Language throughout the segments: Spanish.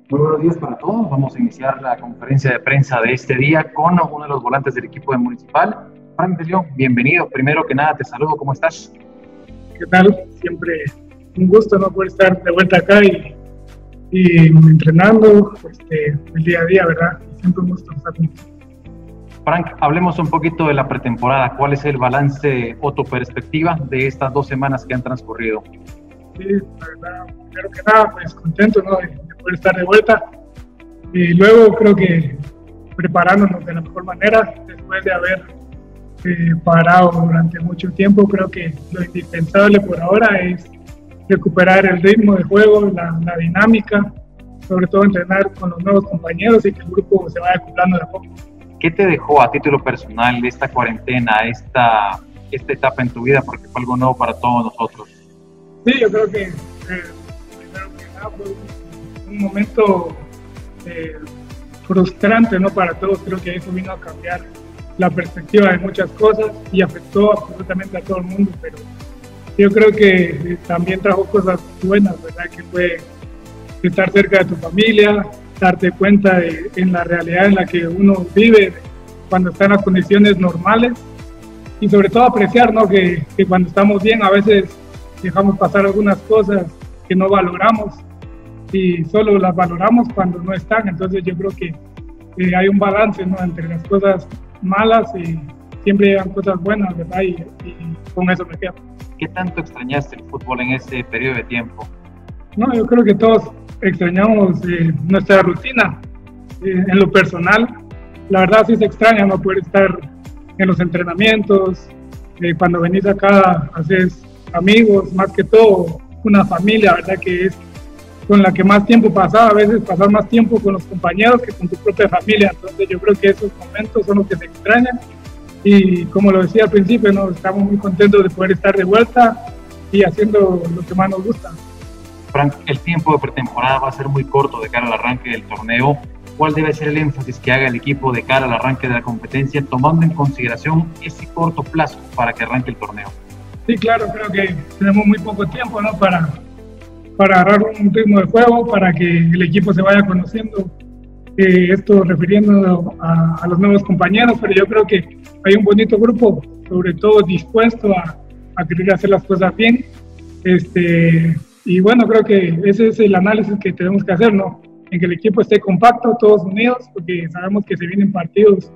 Muy buenos días para todos. Vamos a iniciar la conferencia de prensa de este día con uno de los volantes del equipo de Municipal. Frank de León, bienvenido. Primero que nada, te saludo. ¿Cómo estás? ¿Qué tal? Siempre un gusto, ¿no?, poder estar de vuelta acá y entrenando el día a día, ¿verdad? Siempre un gusto estar con ustedes. Frank, hablemos un poquito de la pretemporada. ¿Cuál es el balance o tu perspectiva de estas 2 semanas que han transcurrido? Sí, la verdad, primero que nada, pues contento, ¿no?, de poder estar de vuelta. Y luego creo que preparándonos de la mejor manera, después de haber parado durante mucho tiempo, creo que lo indispensable por ahora es recuperar el ritmo de juego, la dinámica, sobre todo entrenar con los nuevos compañeros y que el grupo se vaya acoplando de a poco. ¿Qué te dejó a título personal esta cuarentena, esta etapa en tu vida? Porque fue algo nuevo para todos nosotros. Sí, yo creo que primero que nada fue un momento frustrante, ¿no?, para todos. Creo que eso vino a cambiar la perspectiva de muchas cosas y afectó absolutamente a todo el mundo, pero yo creo que también trajo cosas buenas, ¿verdad? Que fue estar cerca de tu familia, darte cuenta en la realidad en la que uno vive cuando está en las condiciones normales y sobre todo apreciar, ¿no?, que cuando estamos bien a veces dejamos pasar algunas cosas que no valoramos y solo las valoramos cuando no están. Entonces yo creo que hay un balance, ¿no?, entre las cosas malas y siempre llegan cosas buenas, ¿verdad? Y con eso me quedo. ¿Qué tanto extrañaste el fútbol en ese periodo de tiempo? No, yo creo que todos extrañamos nuestra rutina. En lo personal, la verdad sí se extraña no poder estar en los entrenamientos. Cuando venís acá haces amigos, más que todo una familia, ¿verdad?, que es con la que más tiempo pasaba, a veces pasar más tiempo con los compañeros que con tu propia familia. Entonces yo creo que esos momentos son los que se extrañan y como lo decía al principio, ¿no?, estamos muy contentos de poder estar de vuelta y haciendo lo que más nos gusta. Frank, el tiempo de pretemporada va a ser muy corto de cara al arranque del torneo. ¿Cuál debe ser el énfasis que haga el equipo de cara al arranque de la competencia, tomando en consideración ese corto plazo para que arranque el torneo? Sí, claro, creo que tenemos muy poco tiempo, ¿no?, para agarrar un ritmo de juego, para que el equipo se vaya conociendo, esto refiriendo a los nuevos compañeros, pero yo creo que hay un bonito grupo, sobre todo dispuesto a querer hacer las cosas bien, y bueno, creo que ese es el análisis que tenemos que hacer, ¿no?, en que el equipo esté compacto, todos unidos, porque sabemos que se vienen partidos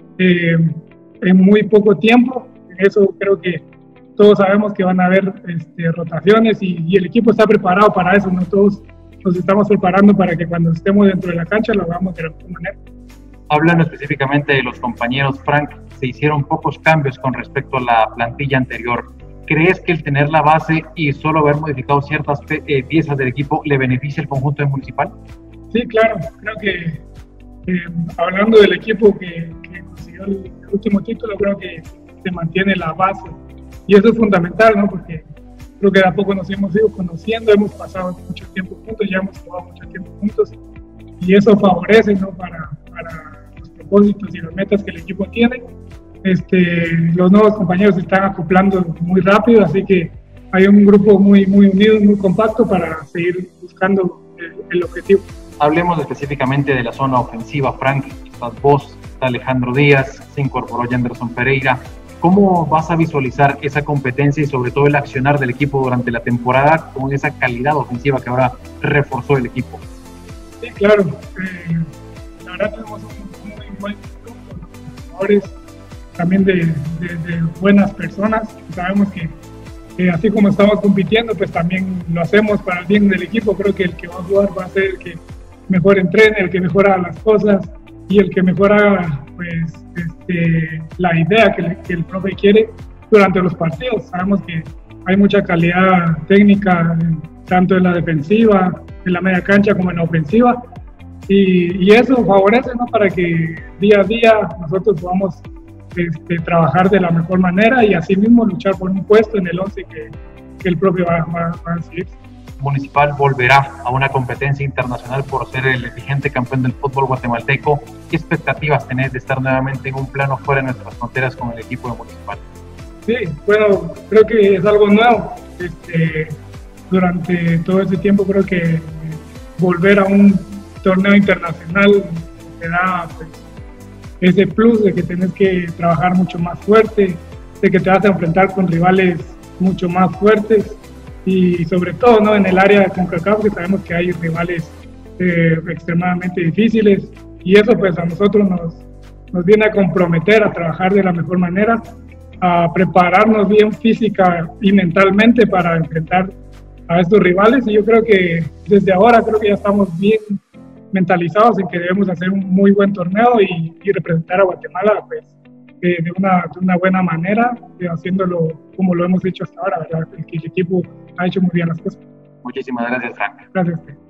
en muy poco tiempo. Eso creo que todos sabemos que van a haber rotaciones y el equipo está preparado para eso, ¿no? Todos nos estamos preparando para que cuando estemos dentro de la cancha lo hagamos de la mejor manera. Hablando específicamente de los compañeros, Frank, se hicieron pocos cambios con respecto a la plantilla anterior. ¿Crees que el tener la base y solo haber modificado ciertas piezas del equipo le beneficia al conjunto de Municipal? Sí, claro. Creo que hablando del equipo que consiguió el último título, creo que se mantiene la base. Y eso es fundamental, ¿no?, porque creo que de a poco nos hemos ido conociendo, hemos pasado mucho tiempo juntos, ya hemos jugado mucho tiempo juntos, y eso favorece, ¿no?, para los propósitos y las metas que el equipo tiene. Los nuevos compañeros se están acoplando muy rápido, así que hay un grupo muy, muy unido, muy compacto para seguir buscando el objetivo. Hablemos específicamente de la zona ofensiva, Frank. Estás vos, está Alejandro Díaz, se incorporó Yanderson Pereira. ¿Cómo vas a visualizar esa competencia y sobre todo el accionar del equipo durante la temporada con esa calidad ofensiva que ahora reforzó el equipo? Sí, claro. La verdad tenemos un muy buen grupo de jugadores, también de buenas personas. Sabemos que así como estamos compitiendo, pues también lo hacemos para el bien del equipo. Creo que el que va a jugar va a ser el que mejor entrene, el que mejor haga las cosas y el que mejor haga pues, la idea que el profe quiere durante los partidos. Sabemos que hay mucha calidad técnica, tanto en la defensiva, en la media cancha como en la ofensiva, y eso favorece, ¿no?, para que día a día nosotros podamos trabajar de la mejor manera y así mismo luchar por un puesto en el 11 que el propio va a decidir. Municipal volverá a una competencia internacional por ser el vigente campeón del fútbol guatemalteco. ¿Qué expectativas tenés de estar nuevamente en un plano fuera de nuestras fronteras con el equipo de Municipal? Sí, bueno, creo que es algo nuevo. Durante todo ese tiempo creo que volver a un torneo internacional te da pues, ese plus de que tienes que trabajar mucho más fuerte, de que te vas a enfrentar con rivales mucho más fuertes y sobre todo, ¿no?, en el área de CONCACAF, que sabemos que hay rivales extremadamente difíciles, y eso pues a nosotros nos viene a comprometer a trabajar de la mejor manera, a prepararnos bien física y mentalmente para enfrentar a estos rivales, y yo creo que desde ahora creo que ya estamos bien mentalizados en que debemos hacer un muy buen torneo y representar a Guatemala pues, de una buena manera, haciéndolo como lo hemos hecho hasta ahora, ¿verdad? El equipo ha hecho muy bien las cosas. Muchísimas gracias, Frank. Gracias.